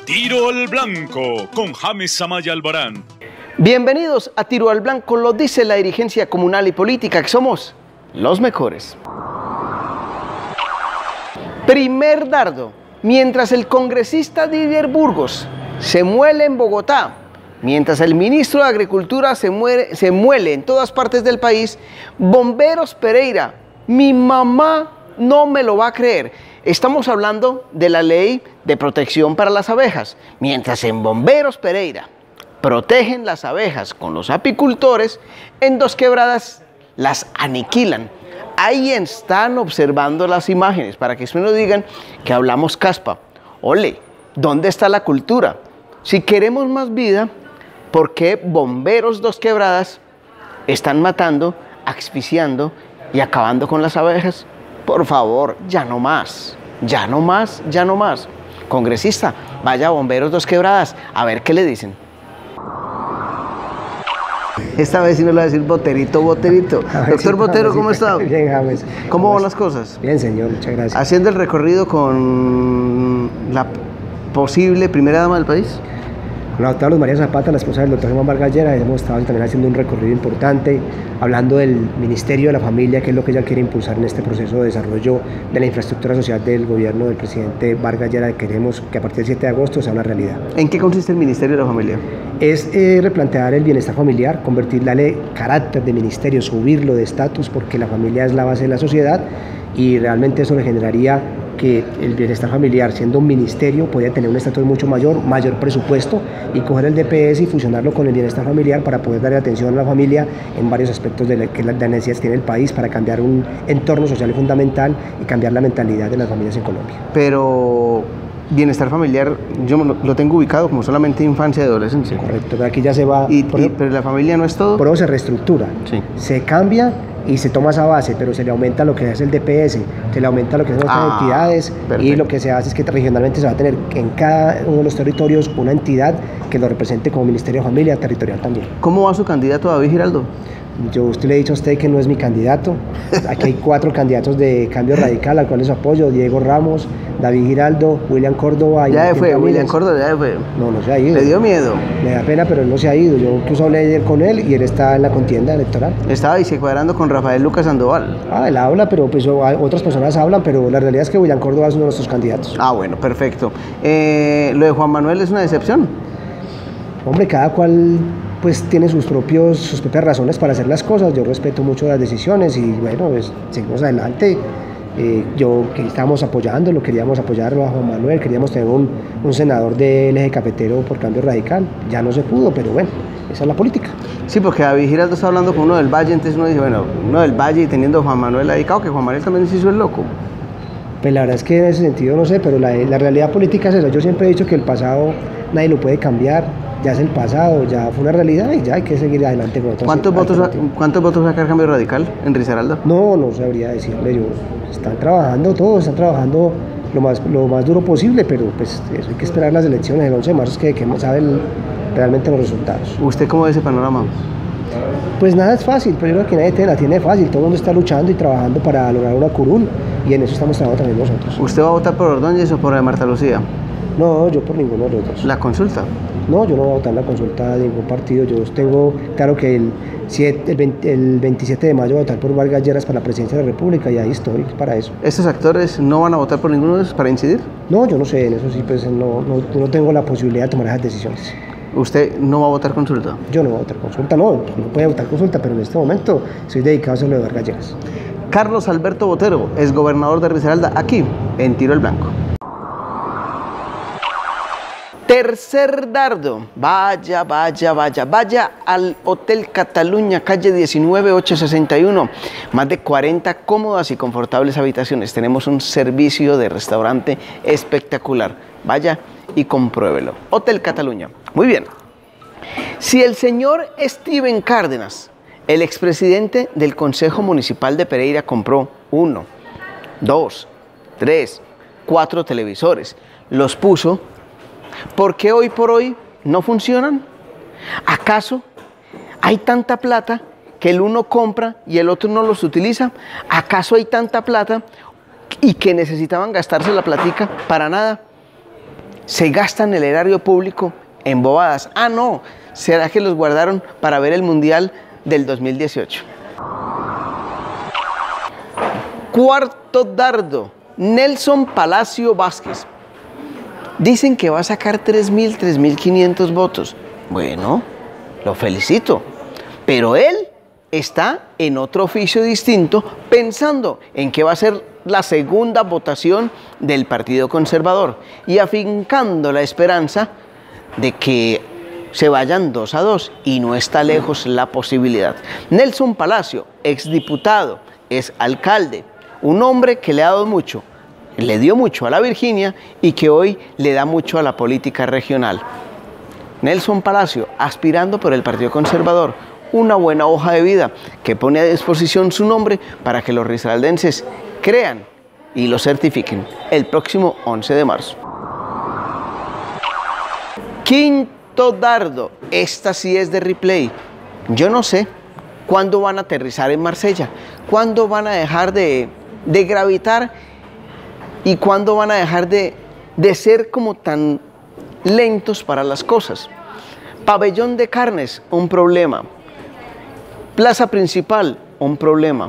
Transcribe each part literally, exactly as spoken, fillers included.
Tiro al Blanco con James Amaya Albarán. Bienvenidos a Tiro al Blanco, lo dice la dirigencia comunal y política, que somos los mejores. Primer dardo. Mientras el congresista Didier Burgos se muele en Bogotá, mientras el ministro de Agricultura se, muere, se muele en todas partes del país, Bomberos Pereira, mi mamá no me lo va a creer. Estamos hablando de la ley de protección para las abejas. Mientras en Bomberos Pereira protegen las abejas con los apicultores, en Dos Quebradas las aniquilan. Ahí están observando las imágenes para que después nos digan que hablamos caspa. Ole, ¿dónde está la cultura? Si queremos más vida, ¿por qué Bomberos Dos Quebradas están matando, asfixiando y acabando con las abejas? Por favor, ya no más, ya no más, ya no más. Congresista, vaya a Bomberos Dos Quebradas, a ver qué le dicen. Esta vez sí me lo va a decir Boterito, Boterito. Doctor sí, Botero, ¿cómo está? Bien, James. ¿Cómo van las cosas? Bien, señor, muchas gracias. Haciendo el recorrido con la posible primera dama del país. Con la doctora Luz María Zapata, la esposa del doctor Germán Vargas Lleras, hemos estado también haciendo un recorrido importante, hablando del Ministerio de la Familia, que es lo que ella quiere impulsar en este proceso de desarrollo de la infraestructura social del gobierno del presidente Vargas Lleras. Queremos que a partir del siete de agosto sea una realidad. ¿En qué consiste el Ministerio de la Familia? Es eh, replantear el bienestar familiar, convertir la ley carácter de ministerio, subirlo de estatus, porque la familia es la base de la sociedad y realmente eso le generaría que el bienestar familiar, siendo un ministerio, podría tener un estatus mucho mayor, mayor presupuesto, y coger el D P S y fusionarlo con el bienestar familiar para poder darle atención a la familia en varios aspectos de la, que las necesidades tiene el país, para cambiar un entorno social fundamental y cambiar la mentalidad de las familias en Colombia. Pero bienestar familiar, yo lo tengo ubicado como solamente infancia y adolescencia. Correcto, pero aquí ya se va... Y, por, y, pero la familia no es todo. Por eso se reestructura, sí. Se cambia y se toma esa base, pero se le aumenta lo que es el D P S, se le aumenta lo que son otras ah, entidades, perfecto. Y lo que se hace es que regionalmente se va a tener en cada uno de los territorios una entidad que lo represente como Ministerio de Familia territorial también. ¿Cómo va su candidato David Giraldo? Yo usted le he dicho a usted que no es mi candidato. Aquí hay cuatro candidatos de Cambio Radical al cual les apoyo: Diego Ramos, David Giraldo, William Córdoba y ya Martín fue, Ramírez. William Córdoba ya fue. No, no se ha ido. ¿Le dio miedo? Me da pena, pero él no se ha ido. Yo incluso hablé ayer con él y él está en la contienda electoral. Estaba dice cuadrando con Rafael Lucas Sandoval. Ah, él habla, pero pues otras personas hablan, pero la realidad es que William Córdoba es uno de nuestros candidatos. Ah, bueno, perfecto. Eh, ¿Lo de Juan Manuel es una decepción? Hombre, cada cual pues tiene sus, propios, sus propias razones para hacer las cosas. Yo respeto mucho las decisiones y bueno, pues, seguimos adelante. Eh, yo que estábamos apoyándolo, queríamos apoyarlo a Juan Manuel, queríamos tener un, un senador del eje cafetero por Cambio Radical. Ya no se pudo, pero bueno, esa es la política. Sí, porque David Giraldo está hablando con uno del Valle, entonces uno dice, bueno, uno del Valle y teniendo a Juan Manuel dedicado, que Juan Manuel también se hizo el loco. Pues la verdad es que en ese sentido no sé, pero la, la realidad política es eso. Yo siempre he dicho que el pasado nadie lo puede cambiar, ya es el pasado, ya fue una realidad y ya hay que seguir adelante con otras. ¿Cuántos votos, ¿Cuántos votos saca el Cambio Radical en Risaralda? No, no sabría decirle yo. Están trabajando todos, están trabajando lo más, lo más duro posible, pero pues eso, hay que esperar las elecciones el once de marzo, que, que saben realmente los resultados. ¿Usted cómo ve ese panorama? Pues nada es fácil, pero yo creo que nadie te la tiene fácil, todo el mundo está luchando y trabajando para lograr una curul y en eso estamos trabajando también nosotros. ¿Usted va a votar por Ordóñez o por Marta Lucía? No, yo por ninguno de los dos. ¿La consulta? No, yo no voy a votar en la consulta de ningún partido. Yo tengo claro que el, siete, el, veinte, el veintisiete de mayo voy a votar por Vargas Lleras para la presidencia de la República y ahí estoy para eso. ¿Estos actores no van a votar por ninguno de esos para incidir? No, yo no sé, en eso sí, pues no, no, no tengo la posibilidad de tomar esas decisiones. ¿Usted no va a votar consulta? Yo no voy a votar consulta, no, no puede votar consulta, pero en este momento soy dedicado a lo de Vargas Lleras. Carlos Alberto Botero, es gobernador de Risaralda, aquí en Tiro al Blanco. Tercer dardo, vaya, vaya, vaya, vaya al Hotel Cataluña, calle diecinueve, ochocientos sesenta y uno, más de cuarenta cómodas y confortables habitaciones, tenemos un servicio de restaurante espectacular, vaya y compruébelo. Hotel Cataluña, muy bien. Si el señor Steven Cárdenas, el expresidente del Consejo Municipal de Pereira, compró uno, dos, tres, cuatro televisores, los puso, ¿por qué hoy por hoy no funcionan? ¿Acaso hay tanta plata que el uno compra y el otro no los utiliza? ¿Acaso hay tanta plata y que necesitaban gastarse la platica para nada? se gastan el erario público en bobadas. Ah, no, ¿será que los guardaron para ver el Mundial del dos mil dieciocho? Cuarto dardo, Nelson Palacio Vázquez. Dicen que va a sacar tres mil, tres mil quinientos votos. Bueno, lo felicito, pero él está en otro oficio distinto, pensando en que va a ser la segunda votación del Partido Conservador y afincando la esperanza de que se vayan dos a dos, y no está lejos la posibilidad. Nelson Palacio, exdiputado, es alcalde, un hombre que le ha dado mucho, le dio mucho a la Virginia y que hoy le da mucho a la política regional. Nelson Palacio, aspirando por el Partido Conservador, una buena hoja de vida que pone a disposición su nombre para que los risaraldenses crean y lo certifiquen el próximo once de marzo. Quinto dardo, esta sí es de replay. Yo no sé cuándo van a aterrizar en Marsella, cuándo van a dejar de, de gravitar y cuándo van a dejar de, de ser como tan lentos para las cosas. Pabellón de carnes, un problema. Plaza principal, un problema.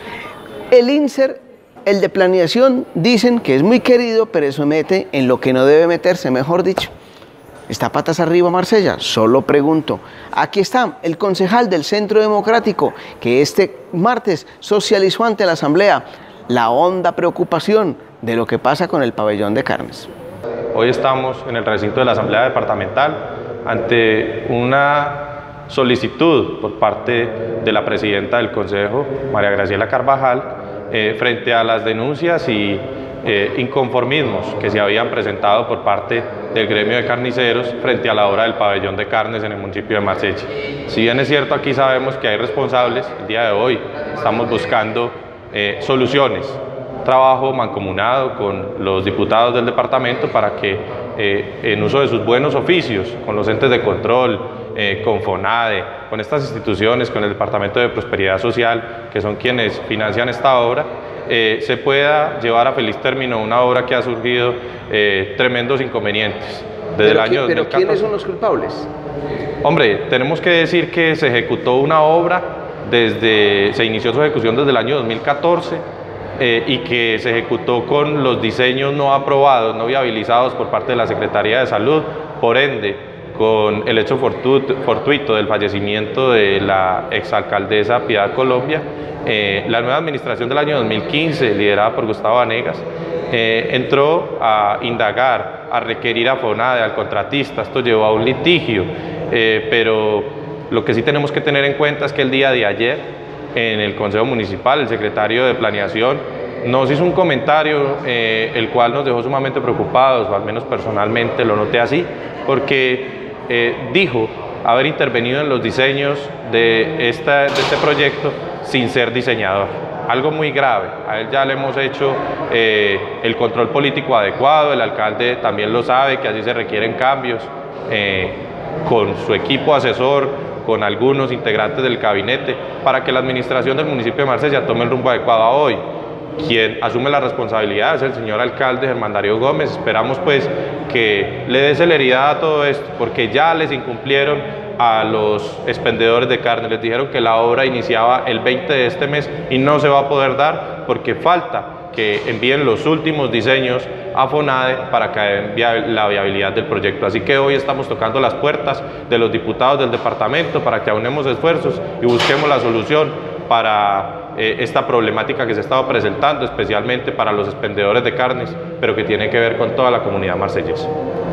El INSER, el de planeación, dicen que es muy querido, pero eso mete en lo que no debe meterse, mejor dicho. ¿Está patas arriba Marsella? Solo pregunto. Aquí está el concejal del Centro Democrático, que este martes socializó ante la Asamblea la honda preocupación de lo que pasa con el pabellón de carnes. Hoy estamos en el recinto de la Asamblea Departamental ante una solicitud por parte de la presidenta del Consejo, María Graciela Carvajal, eh, frente a las denuncias y eh, inconformismos que se habían presentado por parte del gremio de carniceros frente a la obra del pabellón de carnes en el municipio de Marsella. Si bien es cierto, aquí sabemos que hay responsables, el día de hoy estamos buscando eh, soluciones, trabajo mancomunado con los diputados del departamento para que eh, en uso de sus buenos oficios, con los entes de control, eh, con FONADE, con estas instituciones, con el Departamento de Prosperidad Social, que son quienes financian esta obra, eh, se pueda llevar a feliz término una obra que ha surgido eh, tremendos inconvenientes desde el año dos mil catorce. ¿Pero quiénes son los culpables? Hombre, tenemos que decir que se ejecutó una obra, desde, se inició su ejecución desde el año dos mil catorce, Eh, y que se ejecutó con los diseños no aprobados, no viabilizados por parte de la Secretaría de Salud, por ende, con el hecho fortuito, fortuito del fallecimiento de la exalcaldesa Piedad Colombia, eh, la nueva administración del año dos mil quince, liderada por Gustavo Vanegas, eh, entró a indagar, a requerir a FONADE, al contratista. Esto llevó a un litigio, eh, pero lo que sí tenemos que tener en cuenta es que el día de ayer, en el Consejo Municipal, el secretario de Planeación nos hizo un comentario eh, el cual nos dejó sumamente preocupados, o al menos personalmente lo noté así, porque eh, dijo haber intervenido en los diseños de, esta, de este proyecto sin ser diseñador. Algo muy grave. A él ya le hemos hecho eh, el control político adecuado, el alcalde también lo sabe, que así se requieren cambios eh, con su equipo asesor, con algunos integrantes del gabinete, para que la administración del municipio de Marsella tome el rumbo adecuado a hoy. Quien asume la responsabilidad es el señor alcalde Germán Darío Gómez. Esperamos pues que le dé celeridad a todo esto, porque ya les incumplieron a los expendedores de carne, les dijeron que la obra iniciaba el veinte de este mes y no se va a poder dar porque falta que envíen los últimos diseños a FONADE para que vean la viabilidad del proyecto. Así que hoy estamos tocando las puertas de los diputados del departamento para que aunemos esfuerzos y busquemos la solución para eh, esta problemática que se ha estado presentando, especialmente para los expendedores de carnes, pero que tiene que ver con toda la comunidad marsellesa.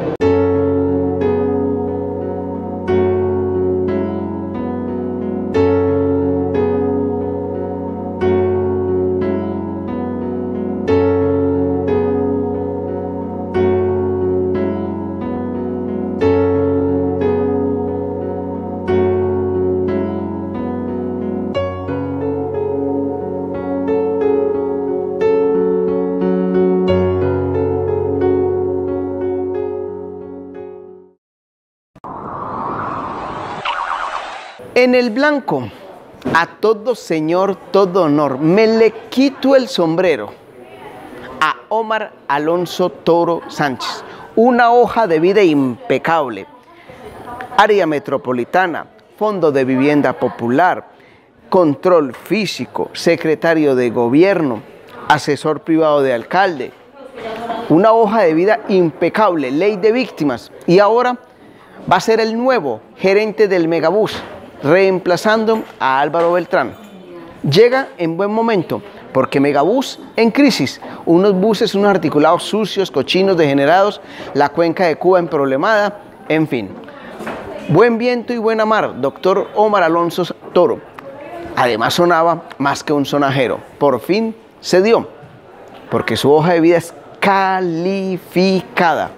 En el blanco, a todo señor, todo honor, me le quito el sombrero a Omar Alonso Toro Sánchez, una hoja de vida impecable. Área metropolitana, Fondo de Vivienda Popular, control físico, secretario de gobierno, asesor privado de alcalde. Una hoja de vida impecable, ley de víctimas. Y ahora va a ser el nuevo gerente del Megabús, reemplazando a Álvaro Beltrán. Llega en buen momento, porque Megabús en crisis, unos buses, unos articulados sucios, cochinos, degenerados, la cuenca de Cuba emproblemada, en fin. Buen viento y buena mar, doctor Omar Alonso Toro. Además sonaba más que un sonajero. Por fin se dio, porque su hoja de vida es calificada.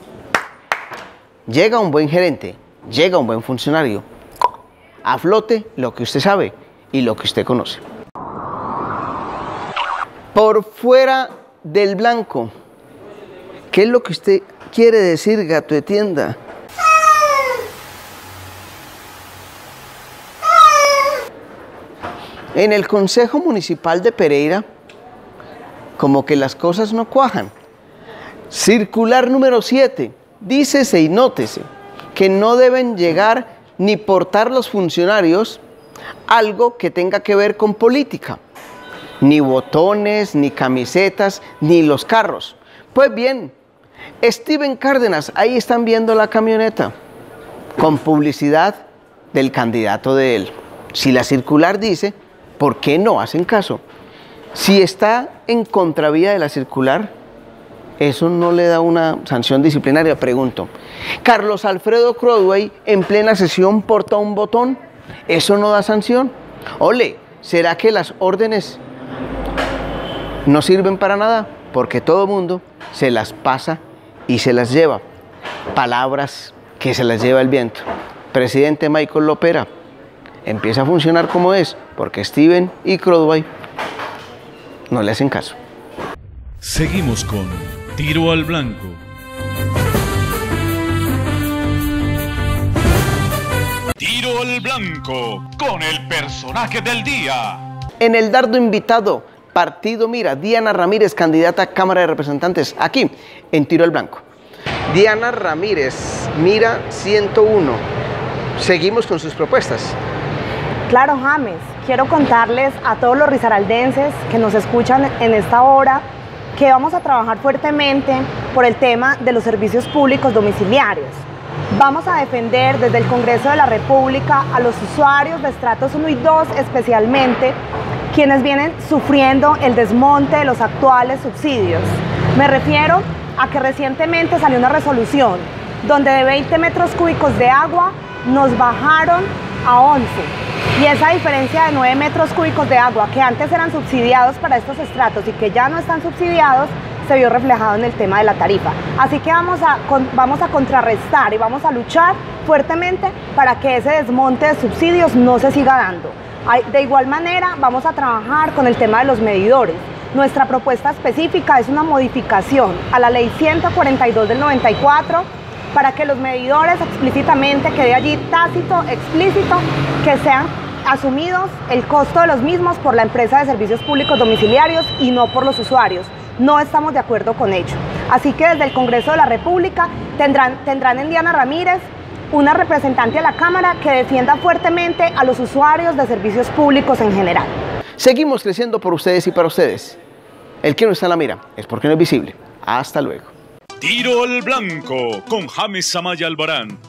Llega un buen gerente, llega un buen funcionario. A flote lo que usted sabe y lo que usted conoce. Por fuera del blanco. ¿Qué es lo que usted quiere decir, gato de tienda? En el Consejo Municipal de Pereira, como que las cosas no cuajan. Circular número siete, dícese y nótese que no deben llegar ni portar los funcionarios algo que tenga que ver con política. Ni botones, ni camisetas, ni los carros. Pues bien, Steven Cárdenas, ahí están viendo la camioneta, con publicidad del candidato de él. Si la circular dice, ¿por qué no hacen caso? Si está en contravía de la circular, ¿eso no le da una sanción disciplinaria? Pregunto. Carlos Alfredo Crodway en plena sesión porta un botón, ¿eso no da sanción? Ole, ¿será que las órdenes no sirven para nada? Porque todo mundo se las pasa y se las lleva. Palabras que se las lleva el viento. Presidente Michael Lopera empieza a funcionar como es, porque Steven y Crodway no le hacen caso. Seguimos con Tiro al Blanco. Tiro al Blanco con el personaje del día. En el dardo invitado, Partido Mira, Diana Ramírez, candidata a Cámara de Representantes, aquí en Tiro al Blanco. Diana Ramírez, Mira ciento uno. Seguimos con sus propuestas. Claro, James, quiero contarles a todos los risaraldenses que nos escuchan en esta hora que vamos a trabajar fuertemente por el tema de los servicios públicos domiciliarios. Vamos a defender desde el Congreso de la República a los usuarios de estratos uno y dos especialmente, quienes vienen sufriendo el desmonte de los actuales subsidios. Me refiero a que recientemente salió una resolución donde de veinte metros cúbicos de agua nos bajaron a once. Y esa diferencia de nueve metros cúbicos de agua que antes eran subsidiados para estos estratos y que ya no están subsidiados, se vio reflejado en el tema de la tarifa. Así que vamos a, con, vamos a contrarrestar y vamos a luchar fuertemente para que ese desmonte de subsidios no se siga dando. De igual manera, vamos a trabajar con el tema de los medidores. Nuestra propuesta específica es una modificación a la ley ciento cuarenta y dos del noventa y cuatro para que los medidores explícitamente quede allí tácito, explícito, que sean asumidos el costo de los mismos por la empresa de servicios públicos domiciliarios y no por los usuarios. No estamos de acuerdo con ello. Así que desde el Congreso de la República tendrán, tendrán en Diana Ramírez una representante a la Cámara que defienda fuertemente a los usuarios de servicios públicos en general. Seguimos creciendo por ustedes y para ustedes. El que no está en la mira es porque no es visible. Hasta luego. Tiro al Blanco con James Amaya Albarán.